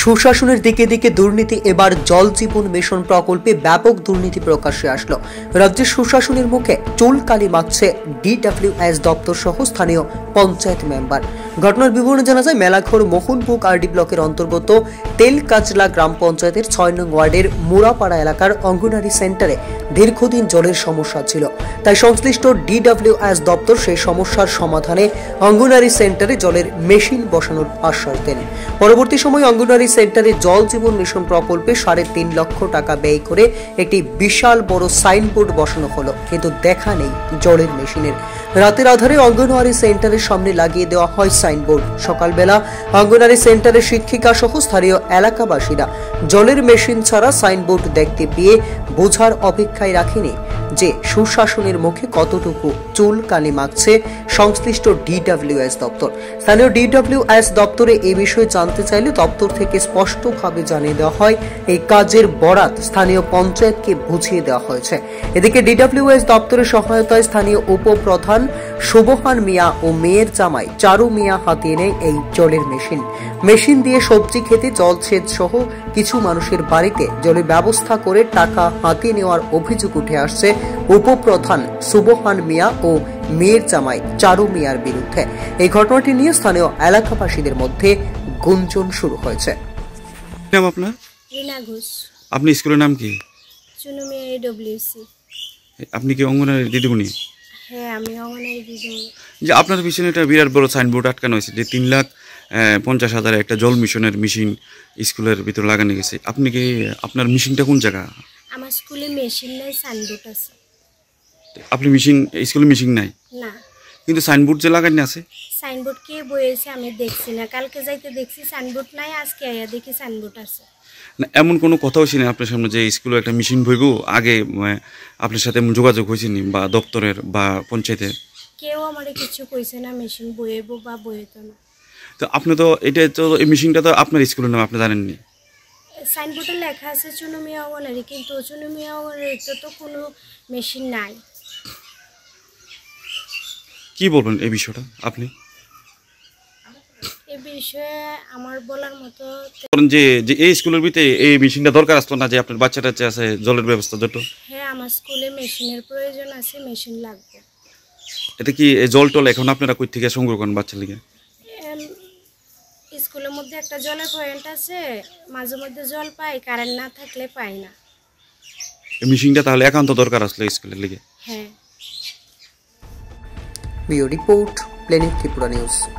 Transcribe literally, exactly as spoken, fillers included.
সুশাসনের দিকে দিকে দুর্নীতি। এবার জল জীবন মিশন প্রকল্পে ব্যাপক দুর্নীতি প্রকাশ্যে আসলো। রাজ্যের সুশাসনের মুখে চুলকালি মাখছে ডিডব্লিউএস দপ্তর সহ স্থানীয় পঞ্চায়েত মেম্বার। ঘটনার বিবরণে জানা যায়, মেলাঘর মোহনপুর আরডি ব্লকের অন্তর্গত তেলকাজলা গ্রাম পঞ্চায়েতের ছয় নং ওয়ার্ডের মুরাপাড়া এলাকার অঙ্গনারী সেন্টারে দীর্ঘদিন জলের সমস্যা ছিল। তাই সংশ্লিষ্ট ডিডব্লিউএস দপ্তর সেই সমস্যার সমাধানে অঙ্গনারী সেন্টারে জলের মেশিন বসানোর আশ্বাস দেন। পরবর্তী সময় অঙ্গনারী সেন্টারে জল জীবন মিশন প্রকল্পে সাড়ে তিন লক্ষ টাকা ব্যয় করে একটি বিশাল বড় সাইনবোর্ড বসানো হলো, কিন্তু দেখা নেই জলের মেশিনের। রাতের আধারে অঙ্গনওয়াড়ি সেন্টারের সামনে লাগিয়ে দেওয়া হয় সাইনবোর্ড। সকালবেলা অঙ্গনওয়াড়ি সেন্টারের শিক্ষিকা সহ স্থানীয় এলাকাবাসীরা জলের মেশিন ছাড়া সাইনবোর্ড দেখতে পেয়ে বোঝার অপেক্ষায় রাখেনি যে সুশাসনের মুখে কতটুকু চুল কালি মাখছে সংশ্লিষ্ট ডিডব্লিউএস দপ্তর। স্থানীয় ডিডব্লিউএস দপ্তরে এই বিষয়ে জানতে চাইলে দপ্তর থেকে স্পষ্টভাবে জানিয়ে দেওয়া হয় এই কাজের বরাত স্থানীয় পঞ্চায়েতকে বুঝিয়ে দেওয়া হয়েছে। এদিকে ডিডব্লিউএস দপ্তরের সহায়তায় স্থানীয় উপপ্রধান সুবহান মিয়া ও মেয়ের জামাই চারু মিয়া হাতিয়ে নেয় এই জলের মেশিন। মেশিন দিয়ে সবজি খেতে জলসেচ সহ কিছু মানুষের বাড়িতে জলের ব্যবস্থা করে টাকা হাতিয়ে নেওয়ার অভিযোগ উঠে আসছে উপপ্রধান সুবহান মিয়া ও মেয়ের জামাই চারু মিয়ার বিরুদ্ধে। এই ঘটনাটি নিয়ে স্থানীয় এলাকাবাসীদের মধ্যে গুঞ্জন শুরু হয়েছে। নাম আপনার? রিনা ঘোষ। আপনি স্কুলের নাম কি? চুনুমিয়া এডব্লিউসি। আপনি কি অঙ্গনারী দিদিমণি? হ্যাঁ, আমি অঙ্গনারী দিদিমণি। যে আপনার পিছনে একটা বিরাট বড় সাইনবোর্ড আটকানো হয়েছে যে তিন লাখ পঞ্চাশ হাজার একটা জল মিশনের মেশিন স্কুলের ভিতরে লাগানো গেছে। আপনি কি আপনার মেশিনটা কোন জায়গা? আমার স্কুলে মেশিন নাই, সাইনবোর্ড আছে। আপনি মেশিন স্কুলে মেশিন নাই? না, কিন্তু সাইনবোর্ড যে লাগানো আছে। সাইনবোর্ড কে বইয়েছে আমি দেখছি না। কালকে যাইতে দেখছি সাইনবোর্ড নাই, আজকে আইয়া দেখি সাইনবোর্ড আছে। না, এমন কোনো কথাও শুনি আপনার সামনে যে স্কুলে একটা মেশিন বইব আগে আপনার সাথে যোগাযোগ হয়েছে নি বা দপ্তরের বা পঞ্চায়েতের? কেউ আমারে কিছু কইছে না মেশিন বইব বা বইতো না। তো আপনি তো এটা তো এই মেশিনটা তো আপনার স্কুলের নাম আপনি জানেননি। সাইনবোর্ডে লেখা আছে চুনুমিয়া অঙ্গনারী, কিন্তু চুনুমিয়া অঙ্গনারীতে তো কোনো মেশিন নাই। কি বলবেন এই বিষয়টা আপনি? এই বিষয়ে আমার বলার মতো যে যে এই স্কুলের ভিতরে এই মেশিনটা দরকার আসতো না যে আপনার বাচ্চাটা আছে জলের ব্যবস্থা যত? হ্যাঁ, আমার স্কুলে মেশিনের প্রয়োজন আছে, মেশিন লাগবে। এটা কি জল টল এখন আপনারা কই থেকে সংগ্রহ করেন বাচ্চার লিগে? স্কুলের মধ্যে একটা জলের পয়েন্ট আছে, মাঝে মধ্যে জল পাই, কারেন্ট না থাকলে পাই না। এই মেশিনটা তাহলে একান্ত দরকার আসলে স্কুলের লিগে। হ্যাঁ। Bureau report, planet Tripura news.